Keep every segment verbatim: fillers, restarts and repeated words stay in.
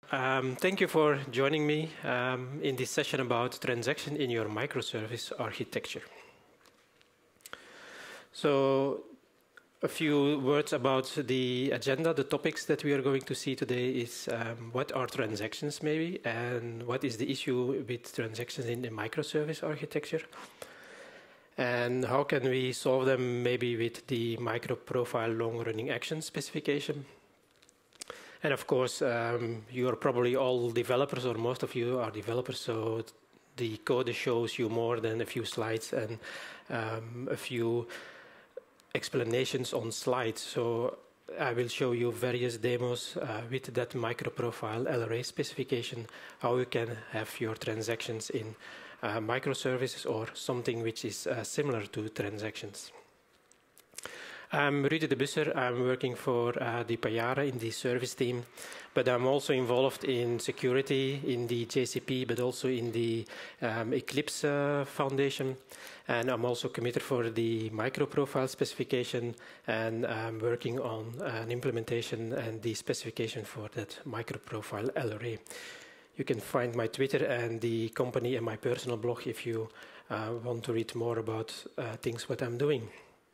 Um, thank you for joining me um, in this session about transaction in your microservice architecture. So, a few words about the agenda. The topics that we are going to see today is um, what are transactions maybe, and what is the issue with transactions in the microservice architecture, and how can we solve them maybe with the micro-profile long-running action specification. And of course, um, you are probably all developers, or most of you are developers, so the code shows you more than a few slides and um, a few explanations on slides. So I will show you various demos uh, with that micro-profile L R A specification, how you can have your transactions in uh, microservices or something which is uh, similar to transactions. I'm Rudy de Busser. I'm working for uh, the Payara in the service team, but I'm also involved in security in the J C P, but also in the um, Eclipse uh, Foundation. And I'm also committed for the micro-profile specification, and I'm working on an implementation and the specification for that micro-profile L R A. You can find my Twitter and the company and my personal blog if you uh, want to read more about uh, things what I'm doing.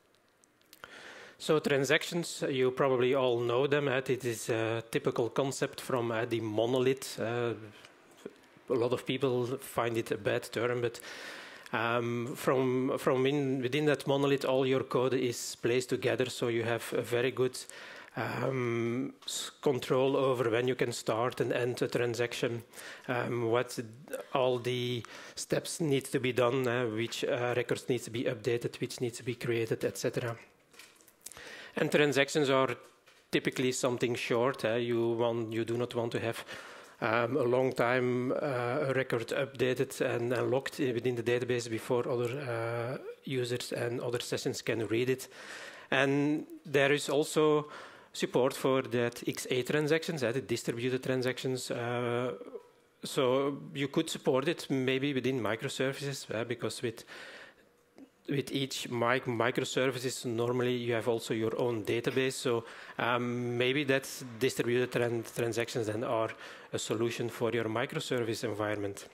So transactions, you probably all know them. Uh, it is a typical concept from uh, the monolith. Uh, a lot of people find it a bad term, but um, from from in, within that monolith, all your code is placed together, so you have a very good um, control over when you can start and end a transaction, um, what all the steps need to be done, uh, which uh, records need to be updated, which needs to be created, et cetera. And transactions are typically something short. Uh, you want, you do not want to have um, a long time uh, a record updated and uh, locked within the database before other uh, users and other sessions can read it. And there is also support for that X A transactions, uh, the distributed transactions. Uh, so you could support it maybe within microservices, uh, because with With each mic microservices, normally you have also your own database. So um, maybe that distributed tran transactions then are a solution for your microservice environment.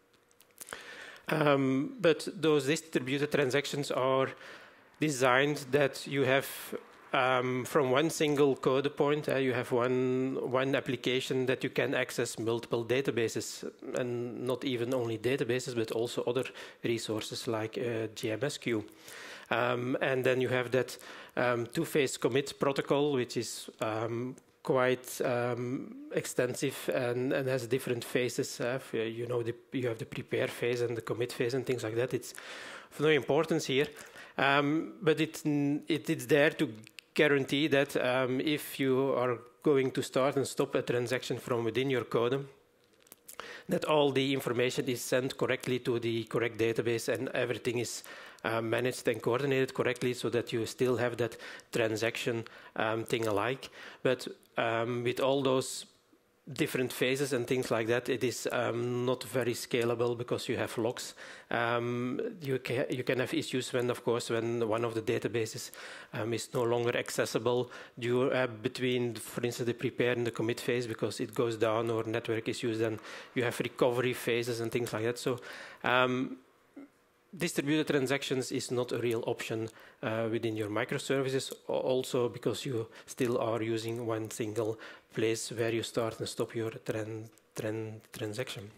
Um, but those distributed transactions are designed that you have um, from one single code point, uh, you have one, one application that you can access multiple databases, and not even only databases, but also other resources like uh, J M S Q. Um, and then you have that um, two-phase commit protocol, which is um, quite um, extensive and, and has different phases. Uh, you know, the, you have the prepare phase and the commit phase and things like that. It's of no importance here, um, but it, it, it's there to guarantee that um, if you are going to start and stop a transaction from within your code, that all the information is sent correctly to the correct database and everything is uh, managed and coordinated correctly, so that you still have that transaction um, thing alike. But um, with all those different phases and things like that, it is um, not very scalable because you have locks. Um, you, ca you can have issues when, of course, when one of the databases um, is no longer accessible due, uh, between, for instance, the prepare and the commit phase, because it goes down or network issues, then you have recovery phases and things like that. So um, distributed transactions is not a real option uh, within your microservices, also because you still are using one single place where you start and stop your tran tran transaction.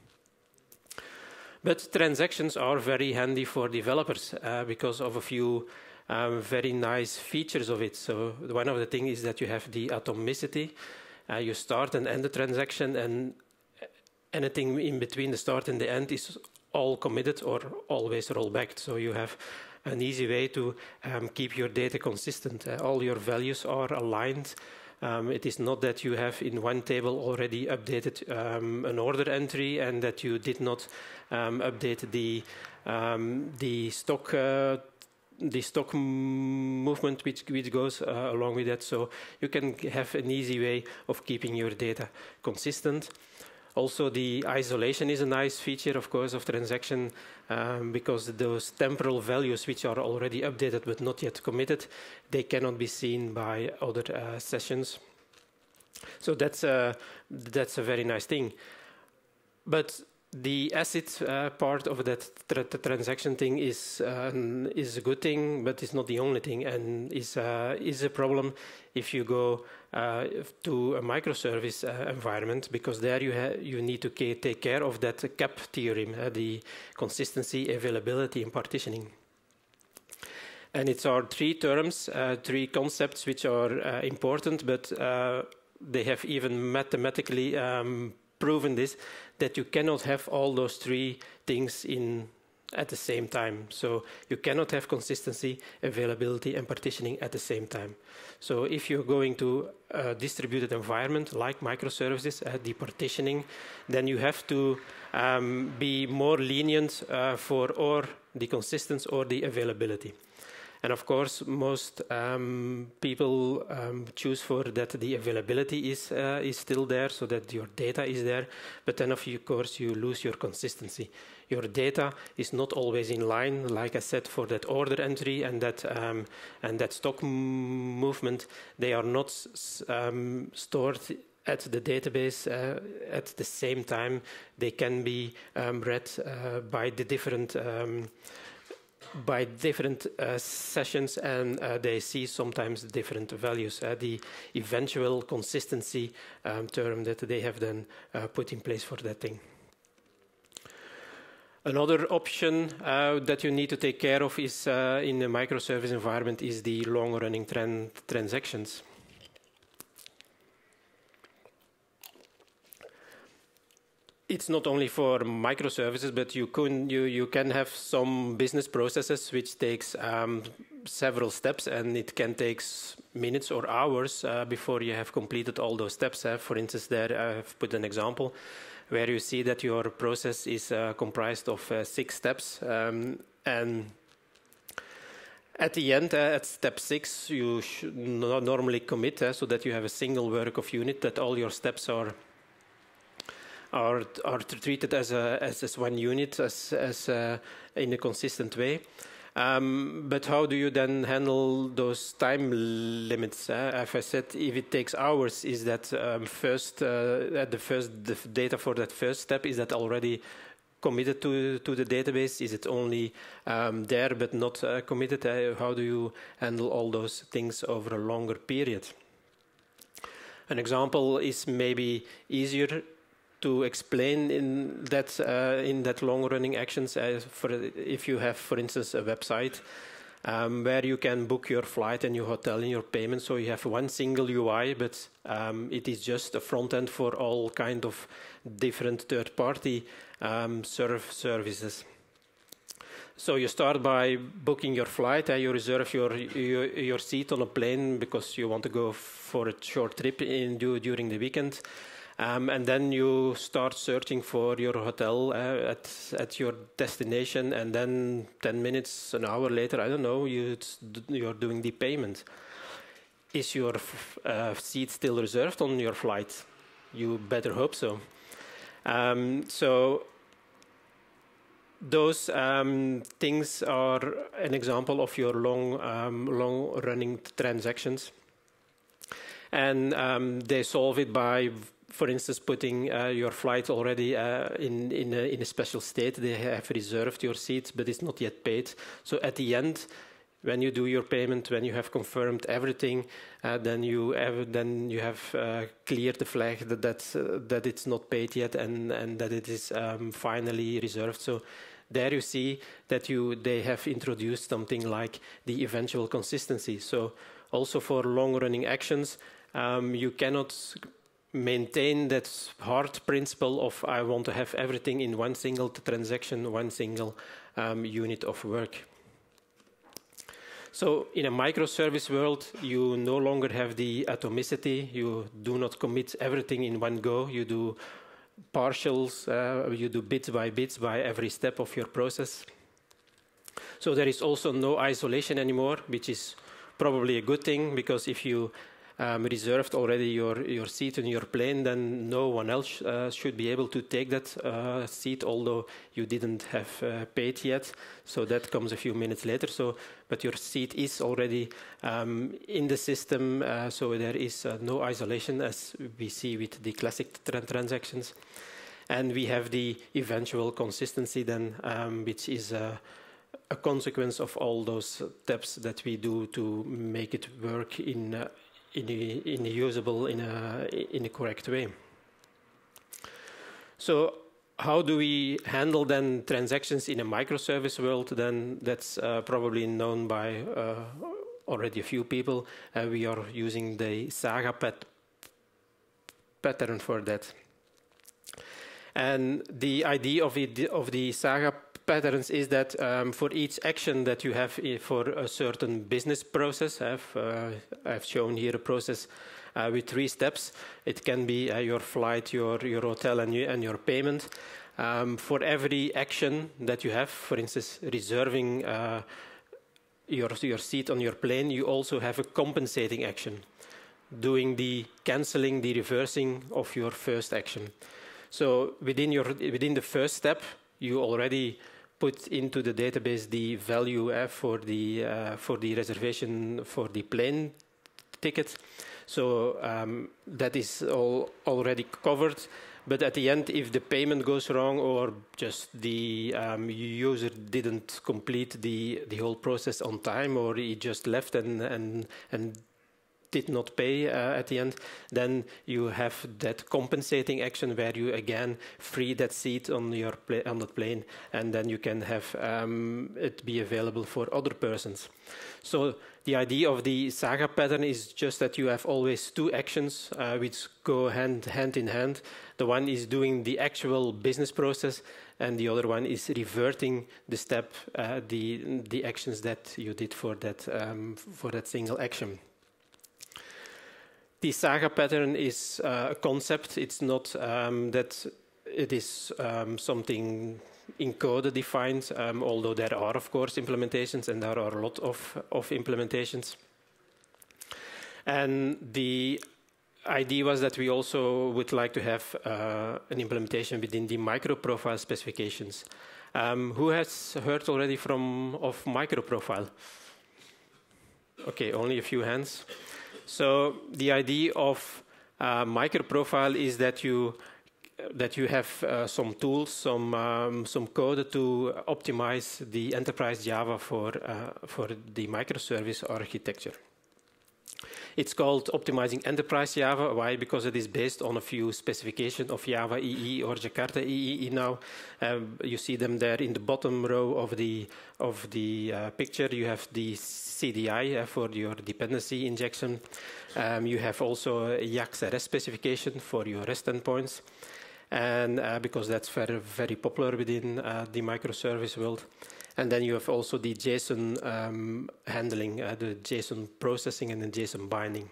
But transactions are very handy for developers uh, because of a few um, very nice features of it. So one of the things is that you have the atomicity. Uh, you start and end the transaction, and anything in between the start and the end is all committed or always rollbacked. So you have an easy way to um, keep your data consistent. Uh, all your values are aligned. Um, it is not that you have in one table already updated um, an order entry and that you did not um, update the um, the stock uh, the stock movement which which goes uh, along with that. So you can have an easy way of keeping your data consistent. Also, the isolation is a nice feature, of course, of transaction, um, because those temporal values which are already updated but not yet committed, they cannot be seen by other uh, sessions. So that's a, that's a very nice thing. But the ACID uh, part of that tra the transaction thing is uh, is a good thing, but it's not the only thing, and is uh, is a problem if you go uh, to a microservice uh, environment, because there you ha you need to take care of that CAP theorem, uh, the consistency, availability, and partitioning. And it's our three terms, uh, three concepts which are uh, important, but uh, they have even mathematically um, proven this, that you cannot have all those three things in at the same time. So you cannot have consistency, availability, and partitioning at the same time. So if you're going to a distributed environment like microservices, uh, the partitioning, then you have to um, be more lenient uh, for or the consistency or the availability. And of course, most um, people um, choose for that the availability is uh, is still there, so that your data is there. But then, of course, you lose your consistency. Your data is not always in line, like I said, for that order entry and that um, and that stock movement. They are not um, stored at the database uh, at the same time. They can be um, read uh, by the different. Um, by different uh, sessions, and uh, they see sometimes different values. Uh, the eventual consistency um, term that they have then uh, put in place for that thing. Another option uh, that you need to take care of is uh, in a microservice environment is the long-running tran transactions. It's not only for microservices, but you can you you can have some business processes which takes um, several steps, and it can take minutes or hours uh, before you have completed all those steps. Uh, for instance, there I have put an example where you see that your process is uh, comprised of uh, six steps, um, and at the end, uh, at step six, you should not normally commit uh, so that you have a single work of unit, that all your steps are. Are, are treated as, a, as, as one unit, as, as uh, in a consistent way. Um, but how do you then handle those time limits? Uh? As I said, if it takes hours, is that um, first, uh, at the first the data for that first step, is that already committed to, to the database? Is it only um, there but not uh, committed? Uh, how do you handle all those things over a longer period? An example is maybe easier to explain in that uh, in that long-running actions. Uh, for if you have, for instance, a website um, where you can book your flight and your hotel and your payment, so you have one single U I, but um, it is just a front end for all kind of different third-party um, serve services. So you start by booking your flight. Uh, you reserve your, your your seat on a plane because you want to go for a short trip in during the weekend. Um, and then you start searching for your hotel uh, at at your destination, and then ten minutes, an hour later, I don't know, you you're doing the payment. Is your uh, seat still reserved on your flight? You better hope so. Um, so those um, things are an example of your long um, long running transactions, and um, they solve it by, for instance, putting uh, your flight already uh, in, in, a, in a special state. They have reserved your seat, but it's not yet paid. So at the end, when you do your payment, when you have confirmed everything, uh, then you have, then you have uh, cleared the flag that that's, uh, that it's not paid yet, and, and that it is um, finally reserved. So there you see that you they have introduced something like the eventual consistency. So also for long-running actions, um, you cannot maintain that hard principle of I want to have everything in one single transaction, one single um, unit of work. So in a microservice world, you no longer have the atomicity. You do not commit everything in one go. You do partials, uh, you do bits by bits by every step of your process. So there is also no isolation anymore, which is probably a good thing, because if you um, reserved already your, your seat in your plane, then no one else uh, should be able to take that uh, seat, although you didn't have uh, paid yet. So that comes a few minutes later. So, but your seat is already um, in the system, uh, so there is uh, no isolation as we see with the classic tra transactions. And we have the eventual consistency then, um, which is uh, a consequence of all those steps that we do to make it work in uh, in, a, in a usable, in a, in a correct way. So how do we handle then transactions in a microservice world? Then that's uh, probably known by uh, already a few people. Uh, we are using the Saga pat pattern for that. And the idea of, it, of the Saga patterns is that um, for each action that you have for a certain business process, I've, uh, I've shown here a process uh, with three steps. It can be uh, your flight, your, your hotel, and, you, and your payment. Um, for every action that you have, for instance, reserving uh, your, your seat on your plane, you also have a compensating action, doing the cancelling, the reversing of your first action. So within, your, within the first step, you already put into the database the value uh, for, the, uh, for the reservation for the plane ticket. So um, that is all already covered. But at the end, if the payment goes wrong or just the um, user didn't complete the, the whole process on time, or he just left and, and, and did not pay uh, at the end, then you have that compensating action where you again free that seat on your pla on that plane, and then you can have um, it be available for other persons. So the idea of the Saga pattern is just that you have always two actions uh, which go hand, hand in hand. The one is doing the actual business process, and the other one is reverting the step, uh, the, the actions that you did for that, um, for that single action. The Saga pattern is uh, a concept. It's not um, that it is um, something in code defined, um, although there are, of course, implementations, and there are a lot of, of implementations. And the idea was that we also would like to have uh, an implementation within the microprofile specifications. Um, who has heard already from of microprofile? Okay, only a few hands. So the idea of uh, microprofile is that you that you have uh, some tools, some um, some code to optimize the enterprise Java for uh, for the microservice architecture. It's called Optimizing Enterprise Java. Why? Because it is based on a few specifications of Java E E or Jakarta E E now. Um, you see them there in the bottom row of the of the uh, picture. You have the C D I uh, for your dependency injection. Um, you have also a J A X R S specification for your REST endpoints, and uh, because that's very very popular within uh, the microservice world. And then you have also the JSON um, handling, uh, the JSON processing and the JSON binding.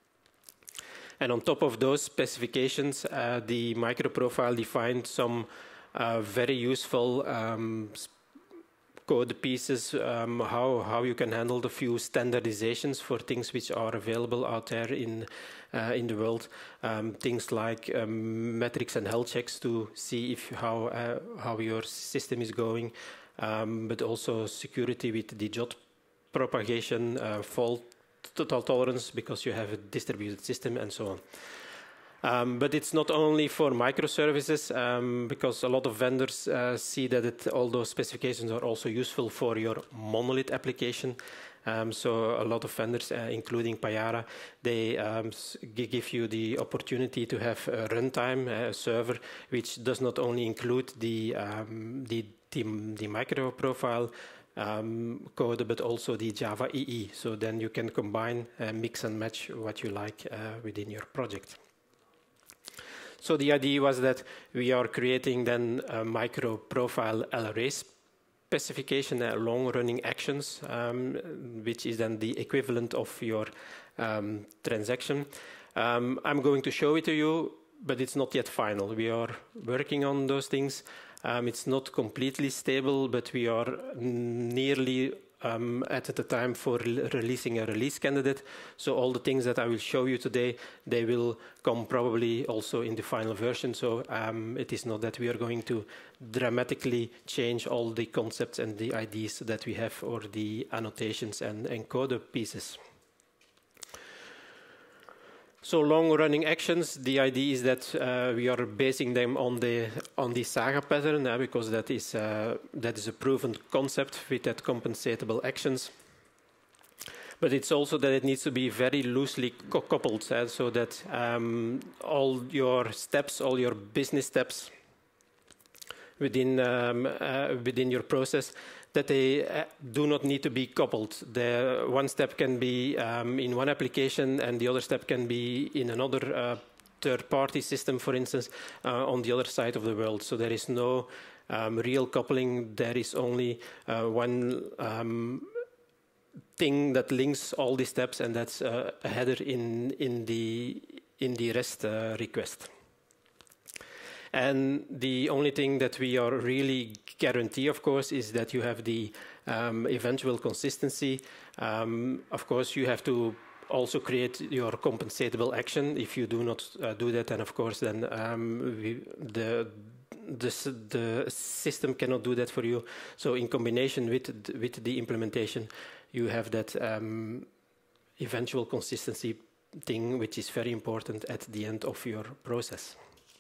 And on top of those specifications, uh, the microprofile defined some uh, very useful um, code pieces, um, how, how you can handle the few standardizations for things which are available out there in, uh, in the world. Um, things like um, metrics and health checks to see if how, uh, how your system is going. Um, but also security with the J O T propagation, uh, fault tolerance because you have a distributed system and so on. Um, but it's not only for microservices um, because a lot of vendors uh, see that it, all those specifications are also useful for your monolith application. Um, so a lot of vendors, uh, including Payara, they um, give you the opportunity to have a runtime, a server, which does not only include the, um, the The, the microprofile um, code, but also the Java E E. So then you can combine, uh, mix and match what you like uh, within your project. So the idea was that we are creating then a microprofile L R A specification, uh, long-running actions, um, which is then the equivalent of your um, transaction. Um, I'm going to show it to you, but it's not yet final. We are working on those things. Um, it's not completely stable, but we are nearly um, at the time for re releasing a release candidate. So all the things that I will show you today, they will come probably also in the final version. So um, it is not that we are going to dramatically change all the concepts and the ideas that we have, or the annotations and encoder pieces. So long-running actions, the idea is that uh, we are basing them on the on the Saga pattern, uh, because that is uh, that is a proven concept with that compensatable actions. But it's also that it needs to be very loosely co coupled, uh, so that um, all your steps, all your business steps within um, uh, within your process, that they uh, do not need to be coupled. The one step can be um, in one application, and the other step can be in another uh, third-party system, for instance, uh, on the other side of the world. So there is no um, real coupling. There is only uh, one um, thing that links all the steps, and that's uh, a header in in the in the REST uh, request. And the only thing that we are really guarantee, of course, is that you have the um, eventual consistency. Um, of course, you have to also create your compensatable action. If you do not uh, do that, then of course, then um, we, the, the the system cannot do that for you. So in combination with with the implementation, you have that um, eventual consistency thing, which is very important at the end of your process.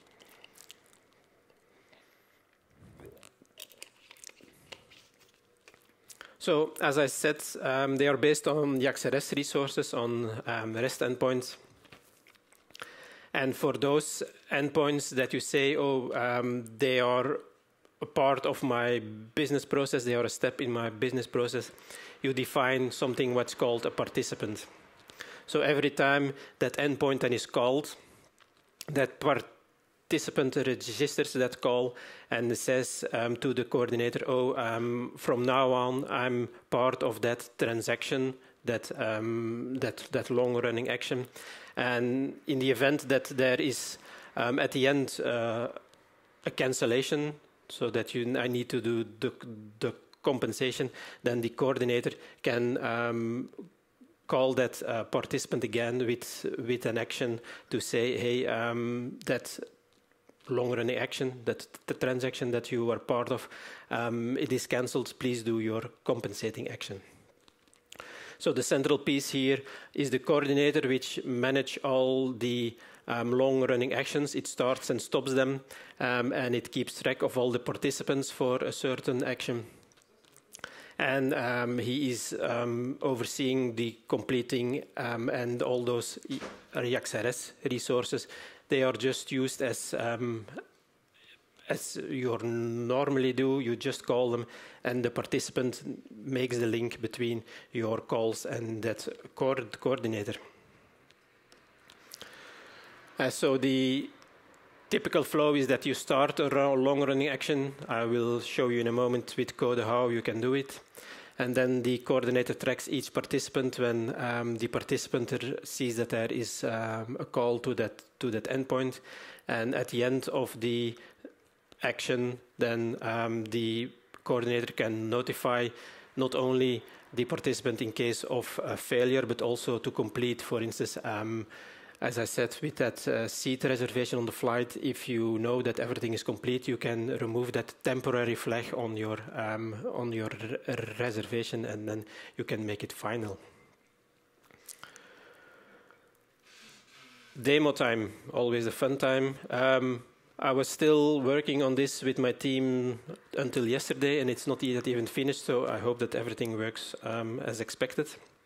So, as I said, um, they are based on JAX-RS resources, on um, REST endpoints. And for those endpoints that you say, oh, um, they are a part of my business process, they are a step in my business process, you define something what's called a participant. So every time that endpoint then is called, that part participant registers that call and says um, to the coordinator, oh, um, from now on, I'm part of that transaction, that, um, that, that long-running action. And in the event that there is, um, at the end, uh, a cancellation, so that you, I need to do the, the compensation, then the coordinator can um, call that uh, participant again with, with an action to say, hey, um, that long-running action, that the transaction that you are part of, um, it is cancelled, please do your compensating action. So the central piece here is the coordinator, which manage all the um, long-running actions. It starts and stops them, um, and it keeps track of all the participants for a certain action. And um, he is um, overseeing the completing um, and all those JAX-RS resources. They are just used as um, as you normally do. You just call them, and the participant makes the link between your calls and that co coordinator. Uh, so the typical flow is that you start a long-running action. I will show you in a moment with code how you can do it. And then the coordinator tracks each participant when um, the participant sees that there is um, a call to that to that endpoint. And at the end of the action, then um, the coordinator can notify not only the participant in case of a failure, but also to complete, for instance, um, as I said, with that uh, seat reservation on the flight, if you know that everything is complete, you can remove that temporary flag on your um, on your reservation, and then you can make it final. Demo time, always a fun time. Um, I was still working on this with my team until yesterday, and it's not yet even finished, so I hope that everything works um, as expected.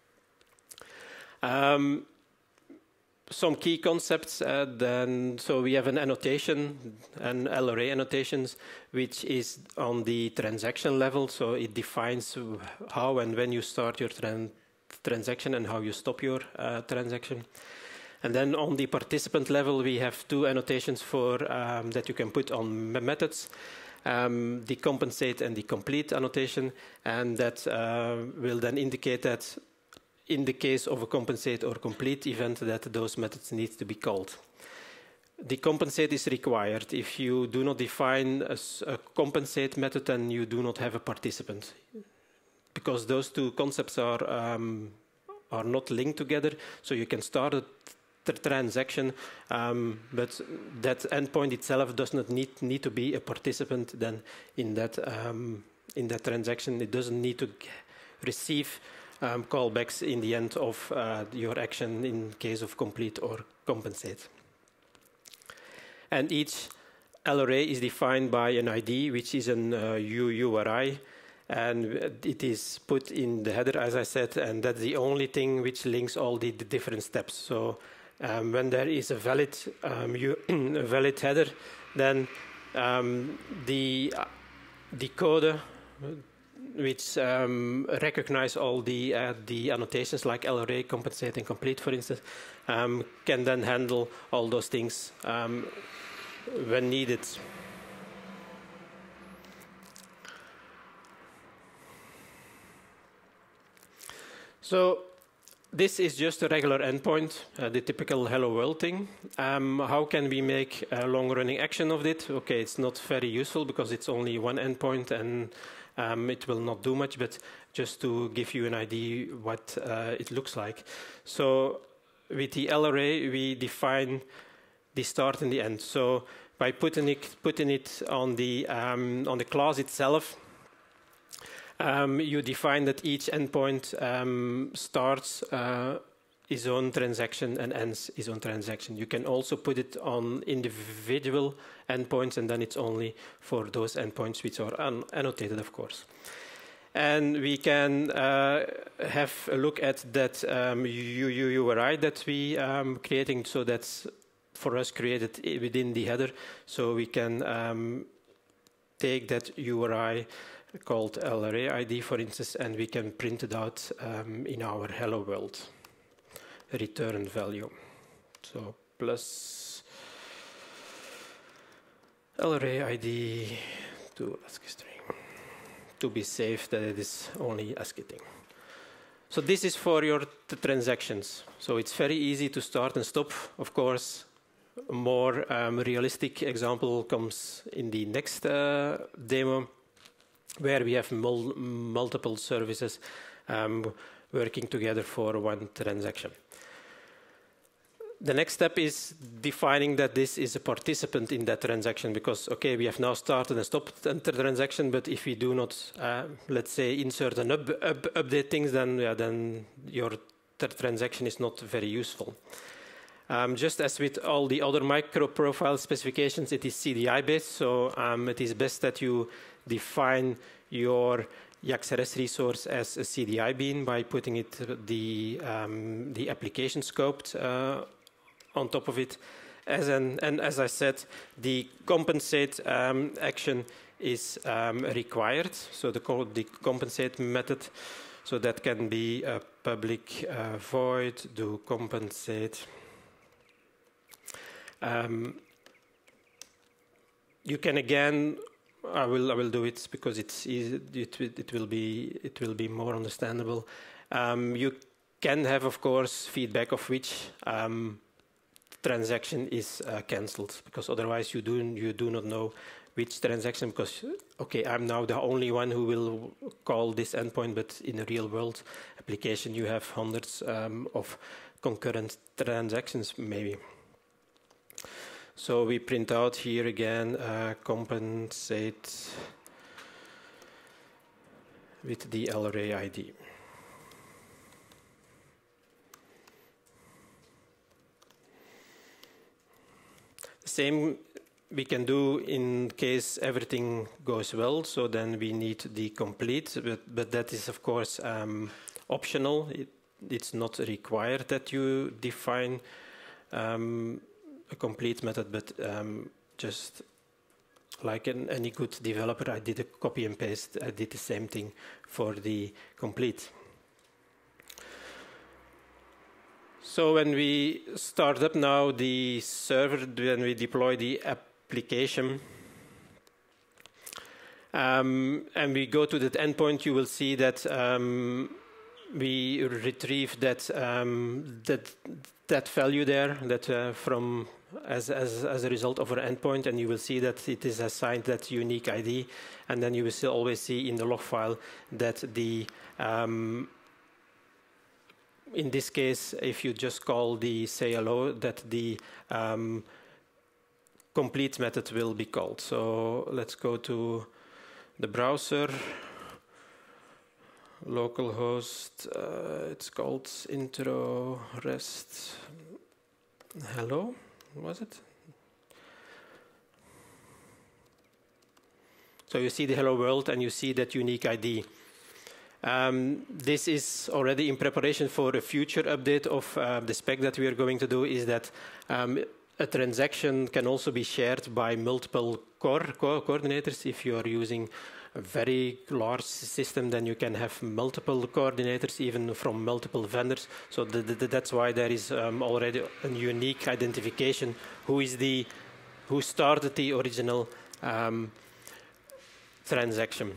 Um, Some key concepts, uh, then, so we have an annotation, an L R A annotations, which is on the transaction level, so it defines how and when you start your tran transaction and how you stop your uh, transaction. And then on the participant level, we have two annotations for um, that you can put on methods, um, the compensate and the complete annotation, and that uh, will then indicate that in the case of a compensate or complete event, that those methods need to be called. The compensate is required. If you do not define a, a compensate method, then you do not have a participant. because those two concepts are um, are not linked together. So you can start a transaction, um, but that endpoint itself does not need need to be a participant then in that um, in that transaction. It doesn't need to receive um, callbacks in the end of uh, your action in case of complete or compensate. And each L R A is defined by an I D, which is an uh, U R I, and it is put in the header, as I said, and that's the only thing which links all the, the different steps. So um, when there is a valid, um, U a valid header, then um, the uh, decoder, which um, recognize all the uh, the annotations like L R A, compensate, and complete, for instance, um, can then handle all those things um, when needed. So this is just a regular endpoint, uh, the typical hello world thing. Um, how can we make a long-running action of it? Okay, it's not very useful because it's only one endpoint and um, it will not do much, but just to give you an idea what uh, it looks like. So with the L R A, we define the start and the end. So by putting it, putting it on the um, on the class itself, um, you define that each endpoint um, starts uh, its own transaction and ends its own transaction. You can also put it on individual endpoints, and then it's only for those endpoints which are un annotated, of course. And we can uh, have a look at that um, U R I that we um, creating. So that's for us created within the header. So we can um, take that U R I called L R A I D, for instance, and we can print it out um, in our hello world return value. So plus L R A I D to ASCII string, to be safe that it is only ASCII thing. So this is for your transactions. So it's very easy to start and stop. Of course, a more um, realistic example comes in the next uh, demo, where we have mul multiple services um, working together for one transaction. The next step is defining that this is a participant in that transaction, because, okay, we have now started and stopped the transaction, but if we do not, uh, let's say, insert and up, up, update things, then, yeah, then your transaction is not very useful. Um, just as with all the other micro profile specifications, it is C D I based, so um, it is best that you define your Y A X R S resource as a C D I bean by putting it the um, the application scoped uh, on top of it. As an, and as I said, the compensate um, action is um, required. So the, co the compensate method, so that can be a public uh, void do compensate. Um, you can again, I will I will do it because it's easy. It, it will be it will be more understandable. Um, you can have, of course, feedback of which um, transaction is uh, cancelled, because otherwise you do you do not know which transaction. Because okay, I'm now the only one who will call this endpoint, but in a real world application you have hundreds um, of concurrent transactions maybe. So we print out here again uh, compensate with the L R A I D. The same we can do in case everything goes well. So then we need the complete, but, but that is of course um, optional. It, it's not required that you define um, a complete method, but um, just like an, any good developer, I did a copy and paste. I did the same thing for the complete. So when we start up now the server, when we deploy the application, um, and we go to that endpoint, you will see that um, we retrieve that um, that that value there that uh, from as, as, as a result of our endpoint, and you will see that it is assigned that unique I D, and then you will still always see in the log file that the, um, in this case, if you just call the say hello, that the um, complete method will be called. So let's go to the browser, localhost, uh, it's called intro rest hello, was it? So you see the hello world and you see that unique I D. Um, this is already in preparation for a future update of uh, the spec that we are going to do, is that um, a transaction can also be shared by multiple core co coordinators. If you are using a very large system, then you can have multiple coordinators, even from multiple vendors. So the, the, that's why there is um, already a unique identification. Who is the, who started the original um, transaction?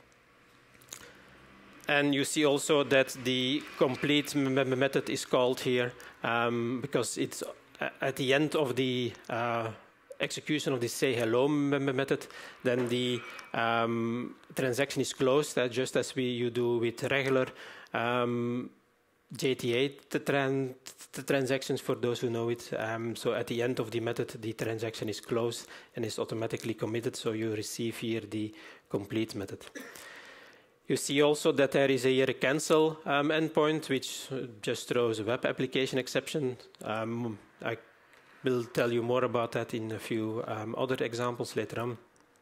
And you see also that the complete method is called here um, because it's at the end of the uh, execution of the say hello method, then the um, transaction is closed, uh, just as we you do with regular um, J T A tran transactions, for those who know it. Um, so at the end of the method, the transaction is closed and is automatically committed, so you receive here the complete method. You see also that there is a here a cancel um, endpoint, which just throws a web application exception. Um, I will tell you more about that in a few um, other examples later on.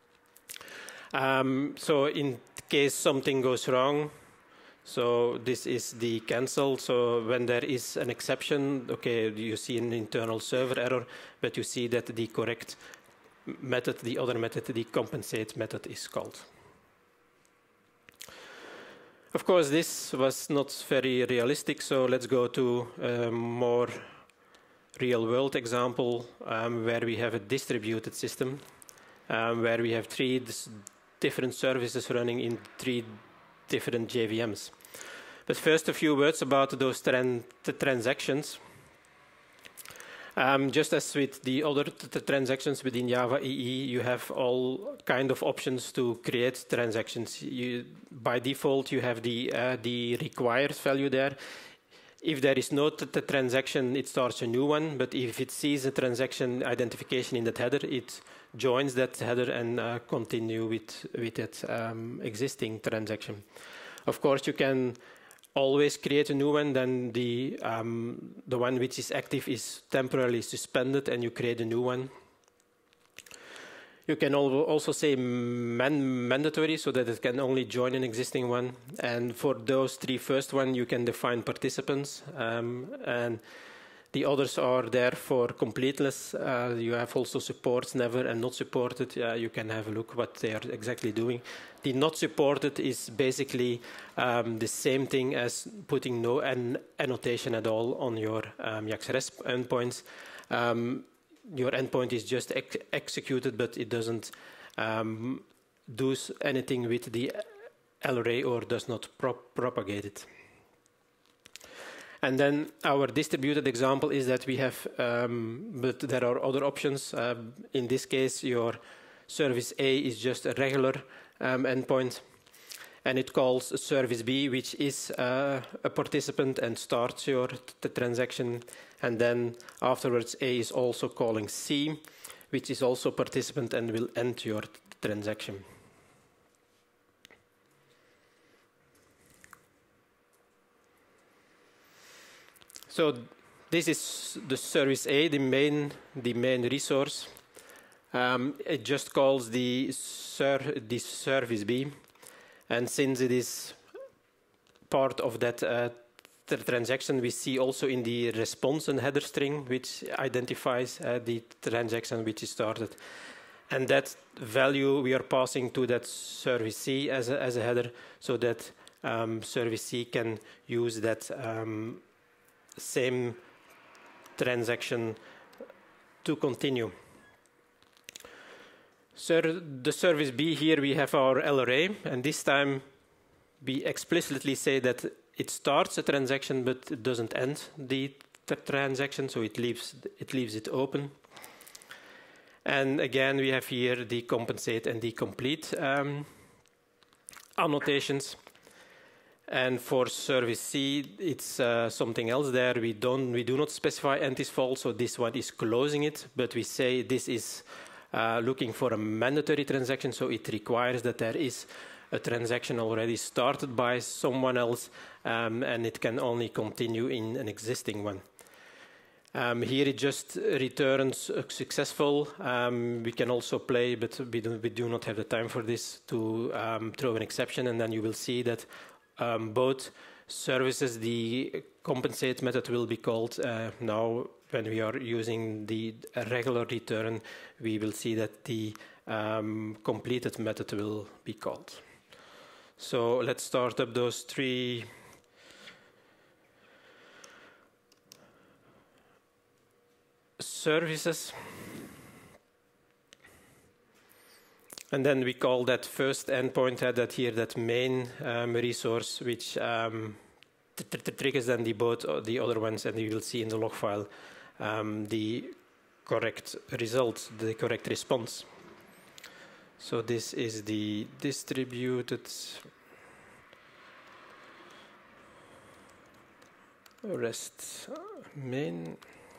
Um, so in case something goes wrong, so this is the cancel. So when there is an exception, okay, you see an internal server error, but you see that the correct method, the other method, the compensate method is called. Of course, this was not very realistic, so let's go to a more real-world example um, where we have a distributed system, um, where we have three different services running in three different J V Ms. But first, a few words about those tran the transactions. Um, just as with the other t t transactions within Java E E, you have all kind of options to create transactions. You, by default, you have the, uh, the required value there. If there is no t t transaction, it starts a new one. But if it sees a transaction identification in that header, it joins that header and uh, continue with, with that um, existing transaction. Of course, you can always create a new one, then the, um, the one which is active is temporarily suspended and you create a new one. You can also say man mandatory, so that it can only join an existing one. And for those three first one, you can define participants. Um, and the others are there for completeness. Uh, you have also supports never and not supported. Uh, you can have a look what they are exactly doing. The not supported is basically um, the same thing as putting no an annotation at all on your um, JAX-RESP endpoints. Um, your endpoint is just ex executed, but it doesn't um, do anything with the L array or does not prop propagate it. And then our distributed example is that we have, um, but there are other options. Uh, in this case, your service A is just a regular um, endpoint, and it calls service B, which is uh, a participant, and starts your t transaction. And then afterwards, A is also calling C, which is also participant and will end your transaction. So this is the service A, the main, the main resource. Um, it just calls the, ser the service B, and since it is part of that uh, the transaction, we see also in the response and header string, which identifies uh, the transaction which is started. And that value we are passing to that service C as a, as a header, so that um, service C can use that um, same transaction to continue. So the service B here, we have our L array, and this time we explicitly say that it starts a transaction, but it doesn't end the transaction, so it leaves it leaves it open. And again, we have here the compensate and the complete um, annotations. And for service C, it's uh, something else there. We don't, we do not specify and is false, so this one is closing it, but we say this is uh, looking for a mandatory transaction, so it requires that there is a transaction already started by someone else, um, and it can only continue in an existing one. Um, here it just returns uh, successful. Um, we can also play, but we do, we do not have the time for this, to um, throw an exception, and then you will see that Um, both services, the compensate method will be called. Uh, now, when we are using the regular return, we will see that the um, completed method will be called. So let's start up those three services. And then we call that first endpoint, uh, that here, that main um, resource, which um, triggers then the both the other ones, and you will see in the log file um, the correct result, the correct response. So this is the distributed REST main.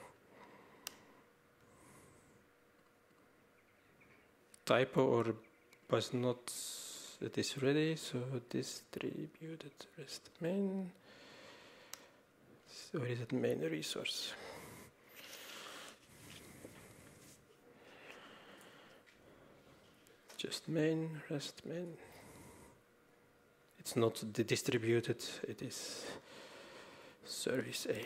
Typo or was not, it is ready, so distributed REST main. So where is it, main resource? Just main, REST main. It's not the distributed, it is service A.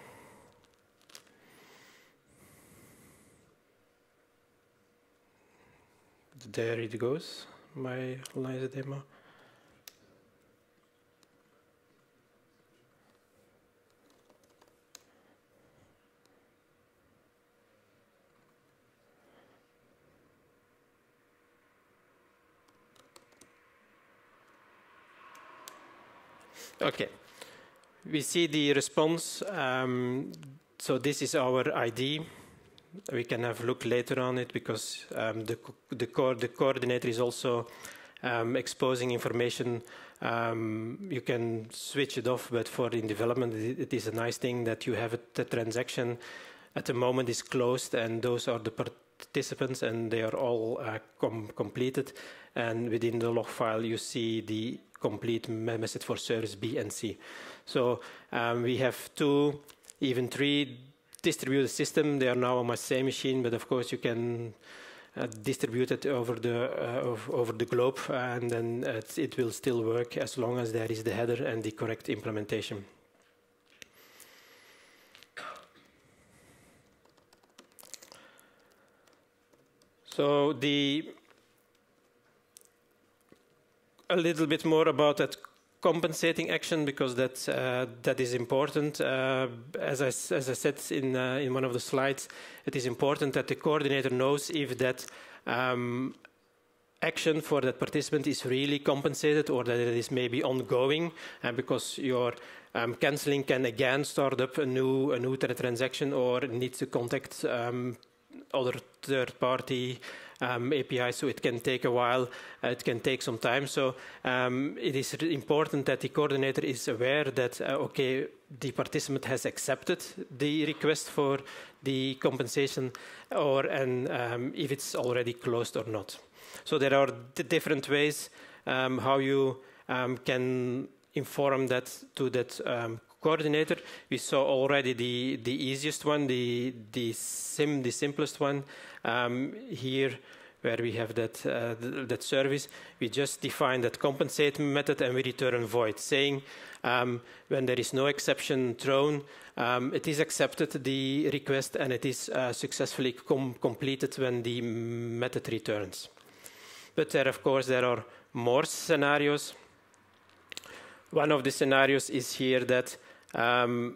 There it goes, my Liza demo. Okay, we see the response. Um, so this is our I D. We can have a look later on it, because um, the, the, co the coordinator is also um, exposing information. Um, you can switch it off, but for in development, it, it is a nice thing that you have a, the transaction at the moment is closed, and those are the participants, and they are all uh, com completed. And within the log file, you see the complete message for service B and C. So um, we have two, even three distributed system. They are now on my same machine, but of course you can uh, distribute it over the uh, over the globe, and then it, it will still work as long as there is the header and the correct implementation. So the a little bit more about that compensating action, because that uh, that is important. Uh, as I as I said in uh, in one of the slides, it is important that the coordinator knows if that um, action for that participant is really compensated, or that it is maybe ongoing, uh, because your um, canceling can again start up a new a new transaction, or needs to contact um, other third-party um, A P I, so it can take a while, uh, it can take some time. So um, it is important that the coordinator is aware that, uh, okay, the participant has accepted the request for the compensation, or and um, if it's already closed or not. So there are different ways um, how you um, can inform that to that um, coordinator. We saw already the the easiest one, the the sim the simplest one. Um, here, where we have that uh, th that service, we just define that compensate method, and we return void, saying um, when there is no exception thrown, um, it is accepted the request, and it is uh, successfully com completed when the method returns. But there, of course, there are more scenarios. One of the scenarios is here that, um,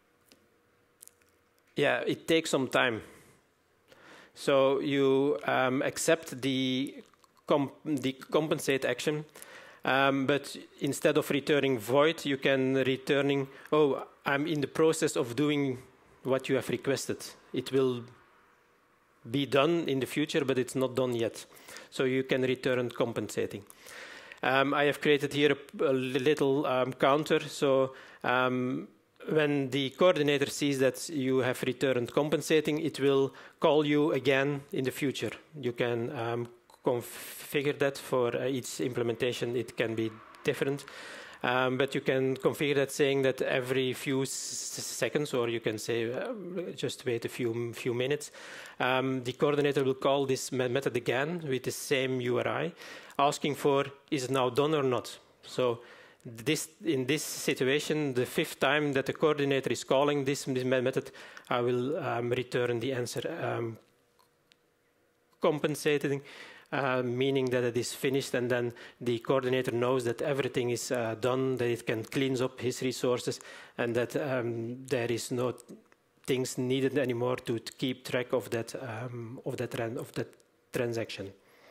yeah, it takes some time. So you um, accept the, comp the compensate action, um, but instead of returning void, you can returning, oh, I'm in the process of doing what you have requested. It will be done in the future, but it's not done yet. So you can return compensating. Um, I have created here a, a little um, counter. So um, when the coordinator sees that you have returned compensating, it will call you again in the future. You can um, configure that for uh, each implementation. It can be different. Um, but you can configure that saying that every few s seconds, or you can say uh, just wait a few few minutes, um, the coordinator will call this method again with the same U R I, asking for is it now done or not. So this, in this situation, the fifth time that the coordinator is calling this, this method, I will um, return the answer um, compensating. Uh, meaning that it is finished, and then the coordinator knows that everything is uh, done, that it can clean up his resources, and that um, there is no things needed anymore to keep track of that um, of that of that transaction.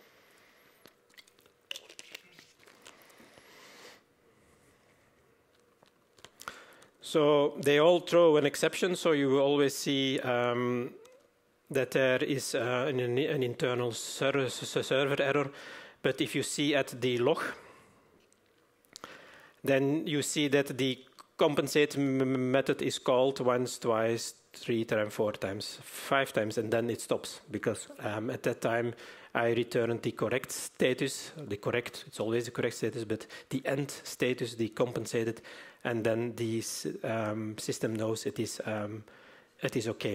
So they all throw an exception, so you will always see um, that there is uh, an, an internal server, server error. But if you see at the log, then you see that the compensate method is called once, twice, three times, four times, five times, and then it stops. Because um, at that time, I returned the correct status, the correct, it's always the correct status, but the end status, the compensated, and then the um, system knows it is, um, it is okay.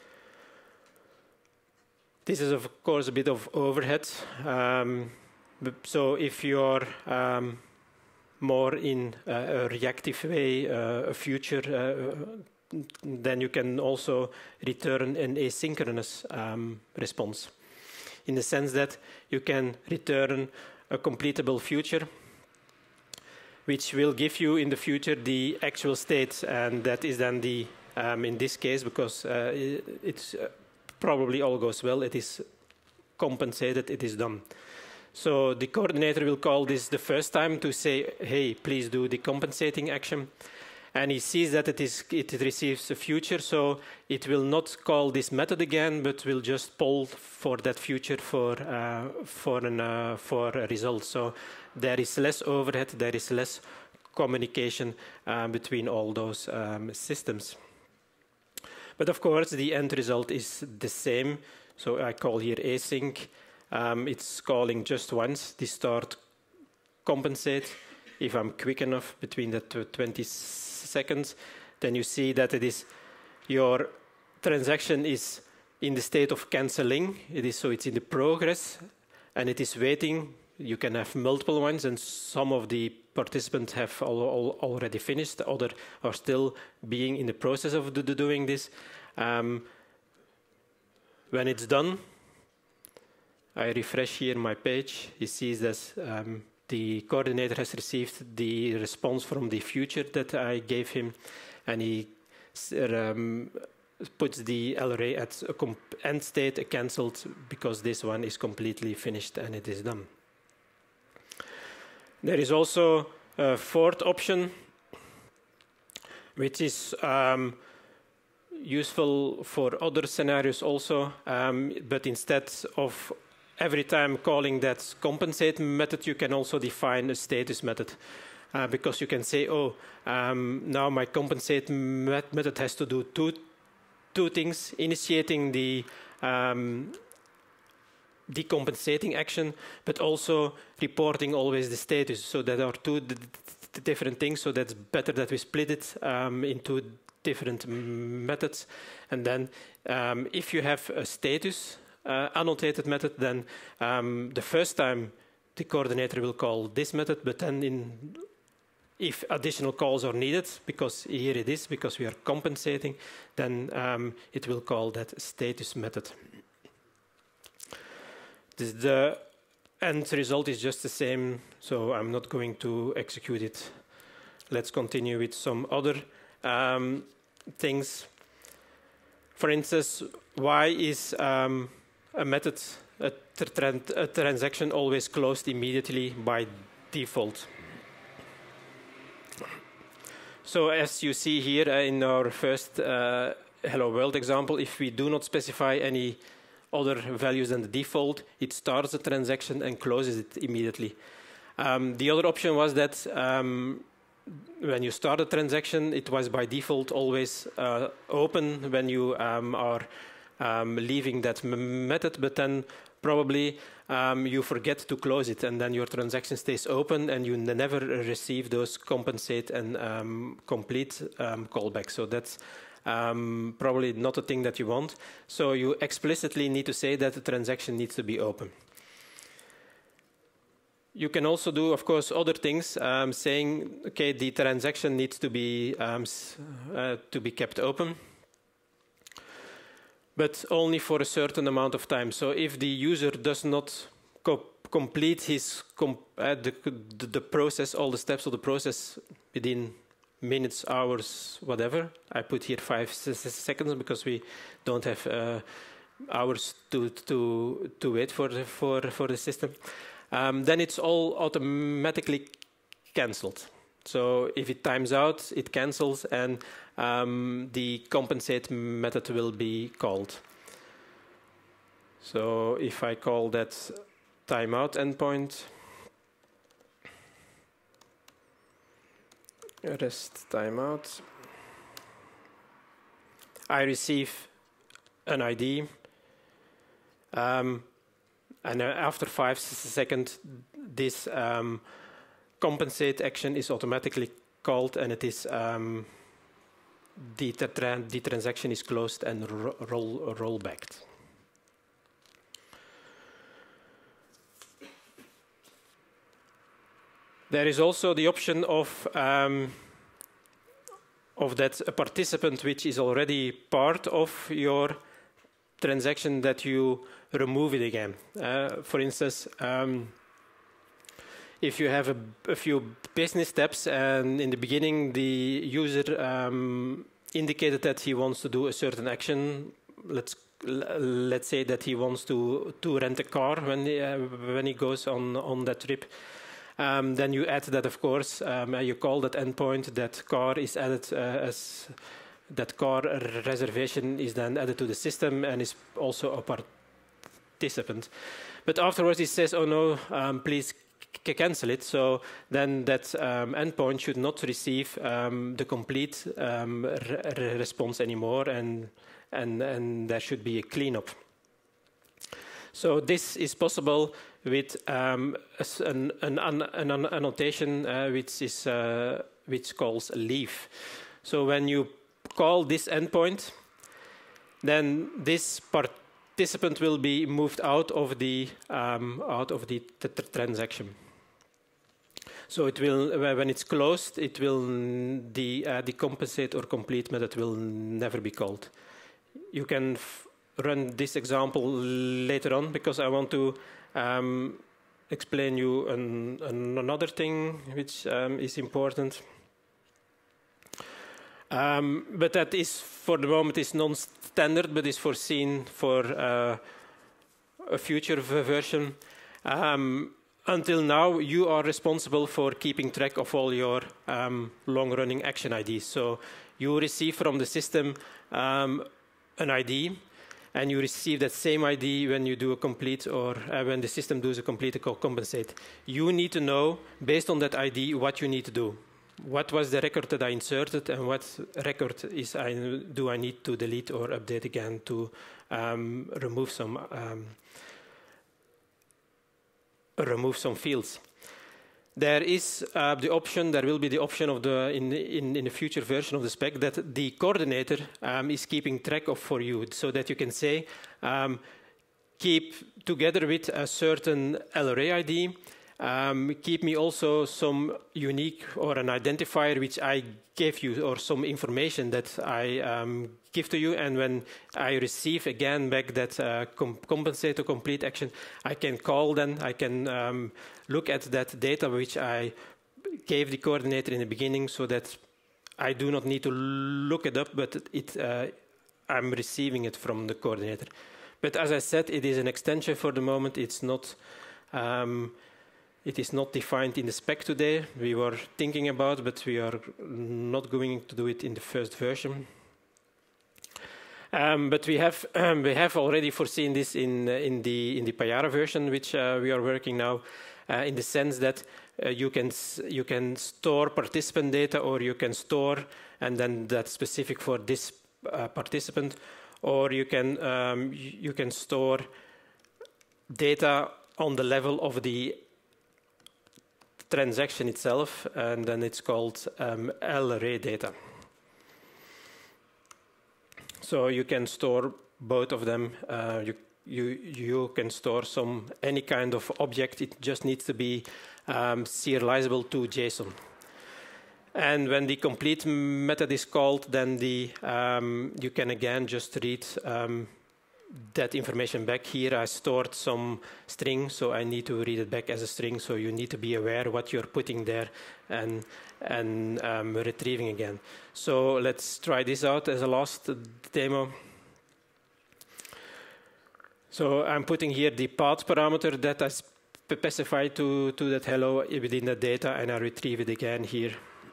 This is, of course, a bit of overhead. Um, so if you're um, more in uh, a reactive way, uh, a future, uh, then you can also return an asynchronous um, response, in the sense that you can return a completable future, which will give you in the future the actual state, and that is then the, um, in this case, because uh, it, it's uh, probably all goes well, it is compensated, it is done. So the coordinator will call this the first time to say, hey, please do the compensating action. And he sees that it, is, it receives a future, so it will not call this method again, but will just poll for that future for, uh, for, an, uh, for a result. So there is less overhead, there is less communication uh, between all those um, systems. But of course, the end result is the same. So I call here async. Um, it's calling just once the start compensate. If I'm quick enough between the twenty seconds, then you see that it is your transaction is in the state of canceling. It is so it's in the progress, and it is waiting. You can have multiple ones, and some of the participants have all, all already finished. Others are still being in the process of do, do doing this. Um, when it's done, I refresh here my page. He sees that um, the coordinator has received the response from the future that I gave him, and he um, puts the L R A at a end state, a cancelled, because this one is completely finished and it is done. There is also a fourth option, which is um, useful for other scenarios also, um, but instead of every time calling that compensate method, you can also define a status method. Uh, because you can say, oh, um, now my compensate met method has to do two, two things, initiating the um, decompensating action, but also reporting always the status. So there are two d d different things, so that's better that we split it um, into different methods. And then um, if you have a status uh, annotated method, then um, the first time the coordinator will call this method, but then in, if additional calls are needed, because here it is, because we are compensating, then um, it will call that status method. The end result is just the same, so I'm not going to execute it. Let's continue with some other um, things. For instance, why is um, a method, a, tra a transaction always closed immediately by default? So as you see here uh, in our first uh, Hello World example, if we do not specify any other values than the default, it starts the transaction and closes it immediately. Um, the other option was that um, when you start a transaction, it was by default always uh, open when you um, are um, leaving that method, but then probably um, you forget to close it, and then your transaction stays open, and you never receive those compensate and um, complete um, callbacks. So that's um, probably not a thing that you want. So you explicitly need to say that the transaction needs to be open. You can also do, of course, other things, um, saying, okay, the transaction needs to be um, uh, to be kept open, but only for a certain amount of time. So if the user does not co complete his com uh, the, the, the process, all the steps of the process within minutes, hours, whatever, I put here five seconds because we don't have uh, hours to to to wait for the, for for the system. Um, then it's all automatically cancelled. So if it times out, it cancels, and um, the compensate method will be called. So if I call that timeout endpoint, rest timeout, I receive an I D. Um, And after five seconds, this um, compensate action is automatically called, and it is um, the, tra the transaction is closed and ro roll roll backed. There is also the option of um, of that a participant which is already part of your transaction that you remove it again. Uh, for instance, um, if you have a, a few business steps and in the beginning the user um, indicated that he wants to do a certain action, let's let's say that he wants to to rent a car when he, uh, when he goes on on that trip. Um, then you add that, of course, um, you call that endpoint, that car is added uh, as that car reservation is then added to the system and is also a participant. But afterwards it says, oh no, um, please cancel it. So then that um, endpoint should not receive um, the complete um, re response anymore, and, and, and there should be a cleanup. So this is possible with um, an, an, an, an annotation uh, which, is, uh, which calls leave. So when you call this endpoint, then this participant will be moved out of the um, out of the t t transaction. So it will, when it's closed, it will the uh, the compensate or complete method will never be called. You can f run this example later on because I want to um, explain you an, an another thing which um, is important. Um, but that is, for the moment, is non-standard, but is foreseen for uh, a future version. Um, until now, you are responsible for keeping track of all your um, long-running action I Ds. So you receive from the system um, an I D, and you receive that same I D when you do a complete or uh, when the system does a complete or compensate. You need to know, based on that I D, what you need to do. What was the record that I inserted, and what record is I, do I need to delete or update again to um, remove some um, remove some fields? There is uh, the option. There will be the option of the in in in the future version of the spec that the coordinator um, is keeping track of for you, so that you can say um, keep together with a certain L array I D. Um, keep me also some unique or an identifier which I gave you, or some information that I um, give to you, and when I receive again back that uh, com compensate or complete action, I can call then, I can um, look at that data which I gave the coordinator in the beginning, so that I do not need to look it up, but it, uh, I'm receiving it from the coordinator. But as I said, it is an extension for the moment. It's not um, It is not defined in the spec today. We were thinking about, but we are not going to do it in the first version. Um, but we have um, we have already foreseen this in uh, in the in the Payara version, which uh, we are working now, uh, in the sense that uh, you can you can store participant data, or you can store, and then that's specific for this uh, participant, or you can um, you can store data on the level of the transaction itself, and then it's called um, L-array data. So you can store both of them. Uh, you, you, you can store some any kind of object. It just needs to be um, serializable to JSON. And when the complete method is called, then the um, you can again just read um, that information back. Here I stored some string, so I need to read it back as a string. So you need to be aware what you're putting there and and um, retrieving again. So let's try this out as a last demo. So I'm putting here the path parameter that I specify to, to that hello within the data, and I retrieve it again here.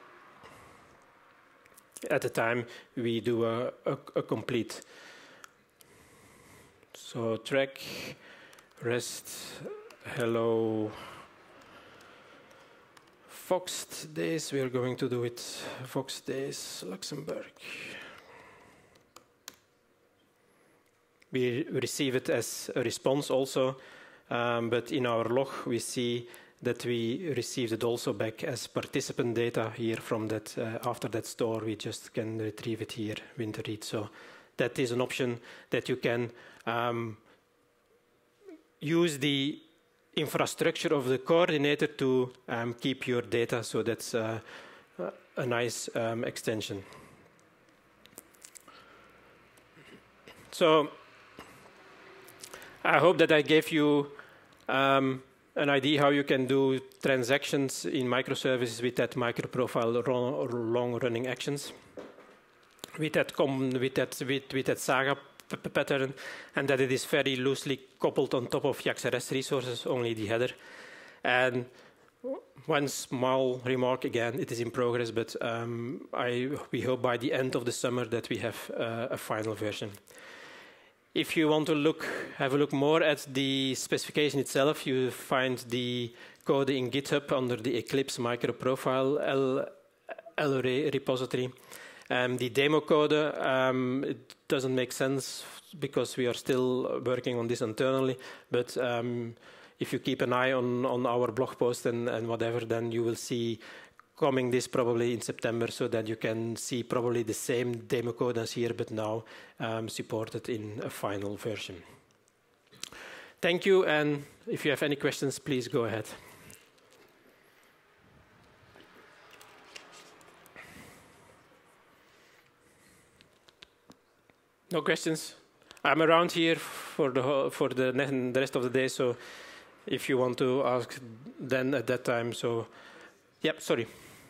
At the time we do a, a, a complete. So track, rest, hello, Fox days. We are going to do it Fox days, Luxembourg. We receive it as a response also, um, but in our log we see that we received it also back as participant data here from that. Uh, after that store, we just can retrieve it here, winter read. So that is an option that you can um, use the infrastructure of the coordinator to um, keep your data. So that's uh, a nice um, extension. So I hope that I gave you um, an idea how you can do transactions in microservices with that microprofile long-running actions, with that com with that with, with that Saga pattern, and that it is very loosely coupled on top of YAXRS resources, only the header. And one small remark again, it is in progress, but um, I we hope by the end of the summer that we have uh, a final version. If you want to look, have a look more at the specification itself, you find the code in GitHub under the Eclipse microprofile L-array repository. Um, the demo code, um, it doesn't make sense because we are still working on this internally, but um, if you keep an eye on, on our blog post and, and whatever, then you will see coming this probably in September, so that you can see probably the same demo code as here, but now um, supported in a final version. Thank you, and if you have any questions, please go ahead. No questions? I'm around here for the for the, the rest of the day, so if you want to ask, then at that time. So, yep. Sorry.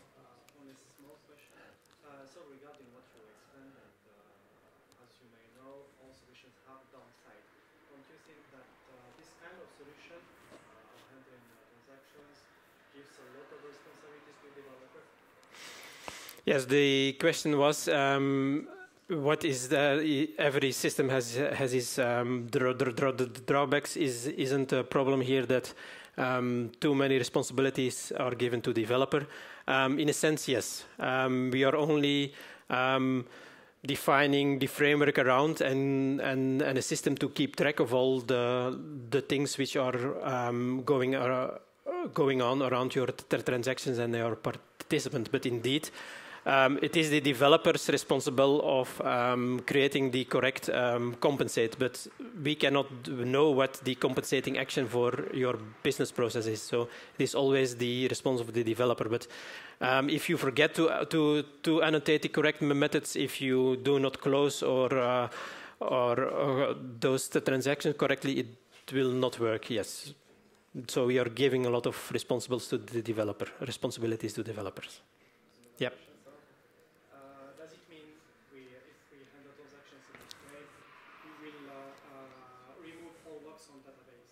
Yes, the question was, um, what is the, every system has has its um, draw, draw, draw, drawbacks. Is isn't a problem here that um, too many responsibilities are given to developer? Um, in a sense, yes. Um, we are only um, defining the framework around and, and and a system to keep track of all the the things which are um, going uh, going on around your transactions and your participant. But indeed, Um, it is the developers responsible of um, creating the correct um, compensate, but we cannot know what the compensating action for your business process is. So it is always the response of the developer. But um, if you forget to to to annotate the correct methods, if you do not close or uh, or, or those the transactions correctly, it will not work. Yes. So we are giving a lot of responsibilities to the developer, responsibilities to developers. Yep.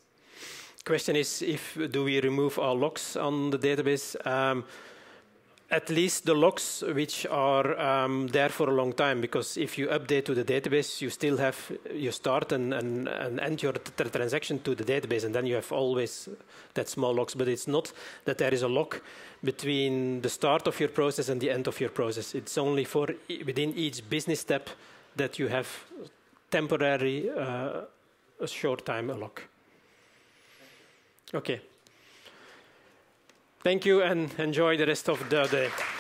Question is, if do we remove all logs on the database? Um, at least the logs which are um, there for a long time, because if you update to the database, you still have, you start and, and, and end your t transaction to the database, and then you have always that small logs. But it's not that there is a log between the start of your process and the end of your process. It's only for within each business step that you have temporary, uh, a short time a log. Okay. Thank you and enjoy the rest of the day.